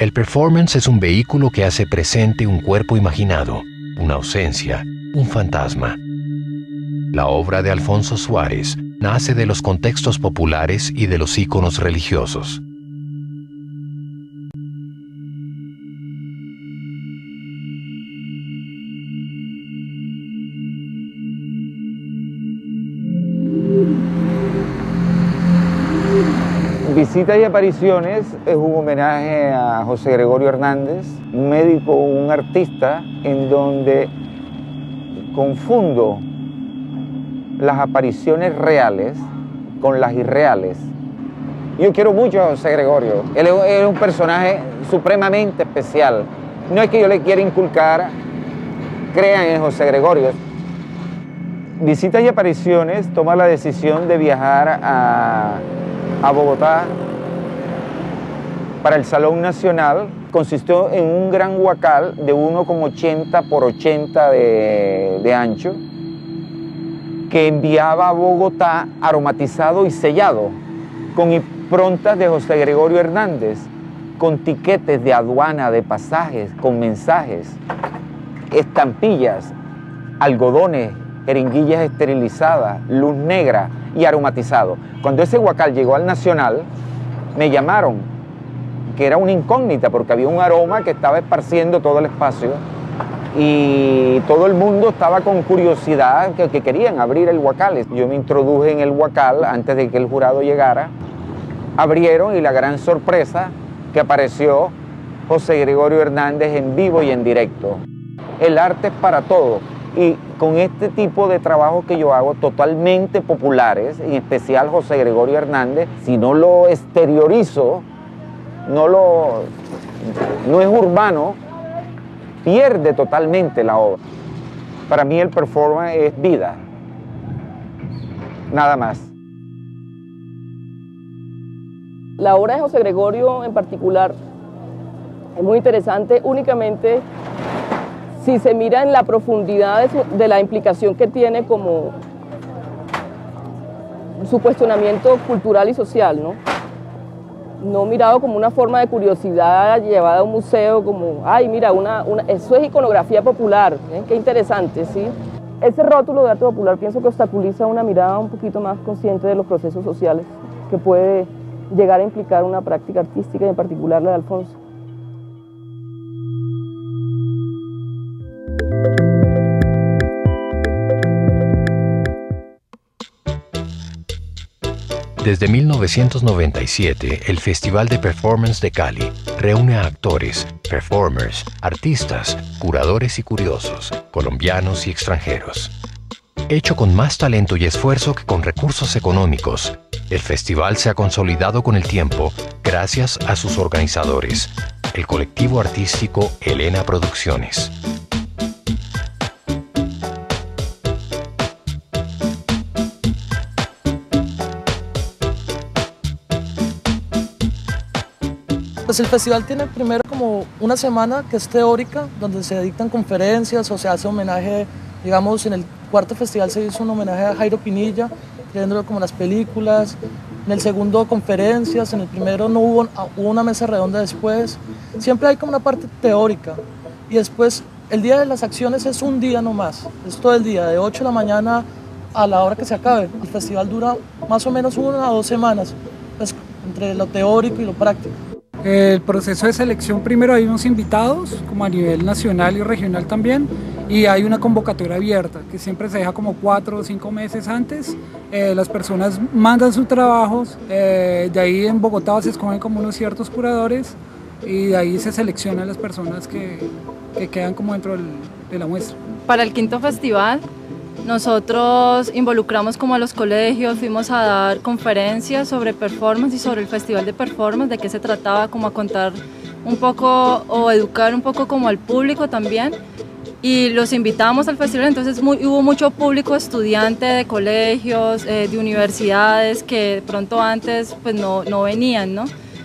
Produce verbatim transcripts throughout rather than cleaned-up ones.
El performance es un vehículo que hace presente un cuerpo imaginado, una ausencia, un fantasma. La obra de Alfonso Suárez nace de los contextos populares y de los íconos religiosos. Visitas y apariciones es un homenaje a José Gregorio Hernández, un médico, un artista, en donde confundo las apariciones reales con las irreales. Yo quiero mucho a José Gregorio, él es un personaje supremamente especial. No es que yo le quiera inculcar, crean en José Gregorio. Visitas y apariciones toma la decisión de viajar a a Bogotá para el Salón Nacional. Consistió en un gran huacal de uno coma ochenta por ochenta de, de ancho que enviaba a Bogotá aromatizado y sellado con improntas de José Gregorio Hernández, con tiquetes de aduana, de pasajes, con mensajes, estampillas, algodones, jeringuillas esterilizadas, luz negra y aromatizado. Cuando ese huacal llegó al Nacional, me llamaron, que era una incógnita porque había un aroma que estaba esparciendo todo el espacio y todo el mundo estaba con curiosidad que, que querían abrir el huacal. Yo me introduje en el huacal antes de que el jurado llegara, abrieron y la gran sorpresa que apareció José Gregorio Hernández en vivo y en directo. El arte es para todo. Y con este tipo de trabajo que yo hago, totalmente populares, en especial José Gregorio Hernández, si no lo exteriorizo, no, lo, no es urbano, pierde totalmente la obra. Para mí el performance es vida, nada más. La obra de José Gregorio en particular es muy interesante únicamente si se mira en la profundidad de, su, de la implicación que tiene como su cuestionamiento cultural y social, ¿no? No mirado como una forma de curiosidad llevada a un museo, como, ay, mira, una, una, eso es iconografía popular, ¿eh? Qué interesante, ¿sí? Ese rótulo de arte popular pienso que obstaculiza una mirada un poquito más consciente de los procesos sociales que puede llegar a implicar una práctica artística y en particular la de Alfonso. Desde mil novecientos noventa y siete, el Festival de Performance de Cali reúne a actores, performers, artistas, curadores y curiosos, colombianos y extranjeros. Hecho con más talento y esfuerzo que con recursos económicos, el festival se ha consolidado con el tiempo gracias a sus organizadores, el colectivo artístico Elena Producciones. Pues el festival tiene primero como una semana que es teórica, donde se dictan conferencias o se hace homenaje, digamos, en el cuarto festival se hizo un homenaje a Jairo Pinilla, trayéndolo como las películas. En el segundo, conferencias. En el primero no hubo, hubo una mesa redonda después. Siempre hay como una parte teórica. Y después, el día de las acciones es un día nomás. Es todo el día, de ocho de la mañana a la hora que se acabe. El festival dura más o menos una o dos semanas, pues, entre lo teórico y lo práctico. El proceso de selección, primero hay unos invitados, como a nivel nacional y regional también, y hay una convocatoria abierta, que siempre se deja como cuatro o cinco meses antes. Eh, las personas mandan sus trabajos, eh, de ahí en Bogotá se escogen como unos ciertos curadores, y de ahí se seleccionan las personas que, que quedan como dentro del, de la muestra. Para el quinto festival, nosotros involucramos como a los colegios, fuimos a dar conferencias sobre performance y sobre el festival de performance, de qué se trataba, como a contar un poco o educar un poco como al público también. Y los invitamos al festival, entonces muy, hubo mucho público estudiante de colegios, eh, de universidades que de pronto antes pues no, no venían, ¿no?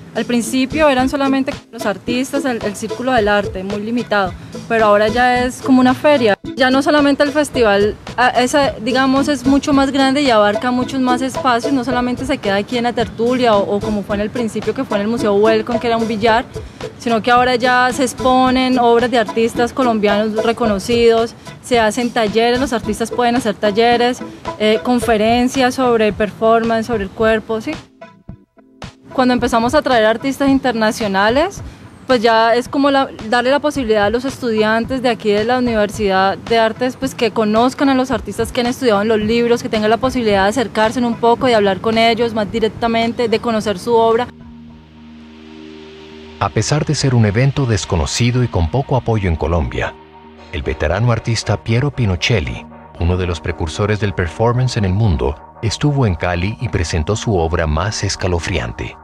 Al principio eran solamente los artistas, el, el círculo del arte, muy limitado, pero ahora ya es como una feria. Ya no solamente el festival, esa, digamos, es mucho más grande y abarca muchos más espacios, no solamente se queda aquí en la tertulia o, o como fue en el principio que fue en el Museo Welcome, que era un billar, sino que ahora ya se exponen obras de artistas colombianos reconocidos, se hacen talleres, los artistas pueden hacer talleres, eh, conferencias sobre performance, sobre el cuerpo, ¿sí? Cuando empezamos a traer artistas internacionales, pues ya es como la, darle la posibilidad a los estudiantes de aquí de la Universidad de Artes pues que conozcan a los artistas que han estudiado en los libros, que tengan la posibilidad de acercarse un poco, de hablar con ellos más directamente, de conocer su obra. A pesar de ser un evento desconocido y con poco apoyo en Colombia, el veterano artista Piero Pinochelli, uno de los precursores del performance en el mundo, estuvo en Cali y presentó su obra más escalofriante.